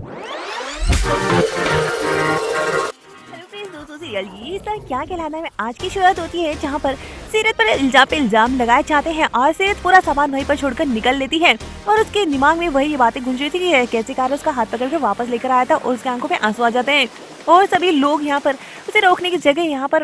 Hello friends, दोस्तों serial ये sir क्या कहलाना है आज की शुरुआत होती है जहां पर सीरत पर इल्जाम लगाए जाते हैं और सीरत पूरा सामान वहीं पर छोड़कर निकल लेती है और उसके दिमाग में वही बातें गूंज रही थी कि कैसे कार उसका हाथ पकड़ कर वापस लेकर आया था और उसके आंखों में आंसू आ जाते हैं और सभी लोग यहाँ पर उसे रोकने की जगह यहाँ पर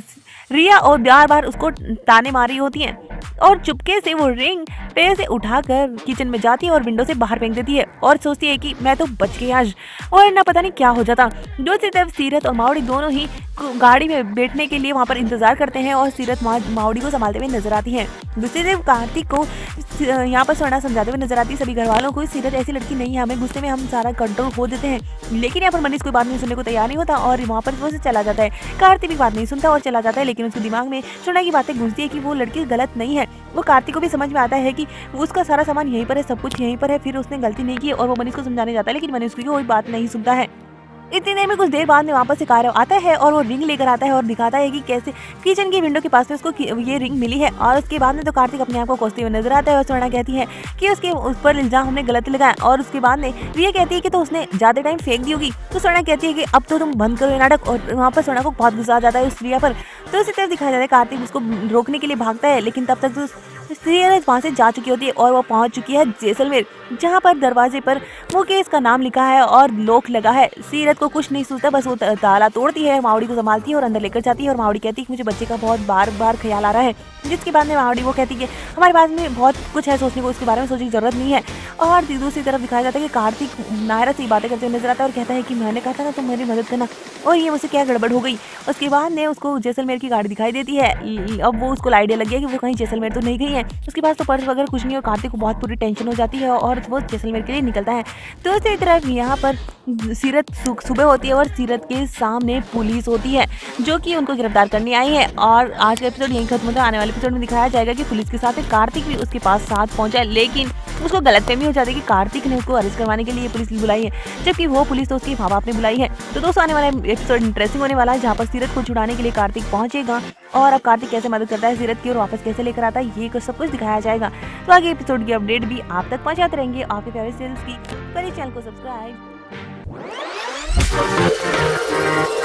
रिया और बार बार उसको ताने मारी होती हैं और चुपके से वो रिंग पैर से उठाकर किचन में जाती है और विंडो से बाहर फेंक देती है और सोचती है कि मैं तो बच गई आज, और ना पता नहीं क्या हो जाता। दूसरी तरफ सीरत और मावड़ी दोनों ही गाड़ी में बैठने के लिए वहाँ पर इंतजार करते हैं और सीरत मावड़ी को संभालते हुए नजर आती है। दूसरी तरफ कार्तिक को यहाँ पर स्वर्णा समझाते हुए नजर आती है सभी घर वालों को, सीरत ऐसी लड़की नहीं है, हमें गुस्से में हम सारा कंट्रोल खो देते हैं। लेकिन यहाँ पर मनीष कोई बात नहीं सुनने को तैयार नहीं होता और वहाँ पर वो से चला जाता है। कार्तिक भी बात नहीं सुनता और चला जाता है, लेकिन उसके दिमाग में स्वर्णा की बातें गूंजती है कि वो लड़की गलत नहीं है। वो कार्तिक को भी समझ में आता है कि उसका सारा सामान यहीं पर है, सब कुछ यहीं पर है, फिर उसने गलती नहीं की और वो मनीष को समझाने जाता है, लेकिन मनीष की कोई बात नहीं सुनता है। इतनी देर में कुछ देर बाद में वापस से कार आता है और वो रिंग लेकर आता है और दिखाता है कि कैसे किचन की विंडो के पास में उसको ये रिंग मिली है। और उसके बाद में तो कार्तिक अपने आप को कोसते हुए नजर आता है और स्वर्णा कहती है कि उसके ऊपर इल्जाम हमने गलत लगाया और उसके बाद में रिया कहती है कि तो उसने ज्यादा टाइम फेंक दी होगी। तो स्वर्णा कहती है कि अब तो तुम बंद करो ये नाटक, और वहाँ पर स्वर्णा को बहुत गुस्सा आ जाता है उस रिया पर। तो उसी तरफ दिखाया जाता है कार्तिक उसको रोकने के लिए भागता है, लेकिन तब तक तो सीरत वहाँ से जा चुकी होती है और वो पहुंच चुकी है जैसलमेर, जहाँ पर दरवाजे पर मुकेश का नाम लिखा है और लॉक लगा है। सीरत को कुछ नहीं सोचता, बस वो ताला तोड़ती है, मावड़ी को संभालती है और अंदर लेकर जाती है और मावड़ी कहती है कि मुझे बच्चे का बहुत बार बार ख्याल आ रहा है। जिसके बाद में मावड़ी वो कहती है कि हमारे पास में बहुत कुछ है सोचने को, उसके बारे में सोचने की जरूरत नहीं है। और दूसरी तरफ दिखाया जाता है कि कार्तिक नायरा से बातें करते हुए नजर आता है और कहता है कि मैंने कहा था ना तुम मेरी मदद करना, और ये मुझसे क्या गड़बड़ हो गई। उसके बाद में उसको जैसलमेर की गाड़ी दिखाई देती है। अब वो उसको आइडिया लग गया कि वो कहीं जैसलमेर तो नहीं गई है, उसके पास तो पर्स वगैरह कुछ नहीं, और कार्तिक को बहुत पूरी टेंशन हो जाती है और वो जैसलमेर के लिए निकलता है। दूसरी तरफ यहाँ पर सीरत सुबह होती है और सीरत के सामने पुलिस होती है जो कि उनको गिरफ्तार करने आई है। और आज का एपिसोड यहीं खत्म होता है। आने वाले एपिसोड में दिखाया जाएगा कि पुलिस के साथ कार्तिक भी उसके पास साथ पहुंचा है, लेकिन उसको गलतफहमी हो जाती है कि कार्तिक ने उसको अरेस्ट करवाने के लिए पुलिस बुलाई है, जबकि वो पुलिस तो उसके माँ बाप ने बुलाई है। तो दोस्तों आने वाला एपिसोड इंटरेस्टिंग होने वाला है, जहाँ पर सीरत को छुड़ाने के लिए कार्तिक पहुंचेगा और अब कार्तिक कैसे मदद करता है सीरत की और वापस कैसे लेकर आता है, ये सब कुछ दिखाया जाएगा। तो आगे एपिसोड की अपडेट भी आप तक पहुंचाते रहेंगे आपके फेवरेट सीरियल्स की। करिए चैनल को सब्सक्राइब।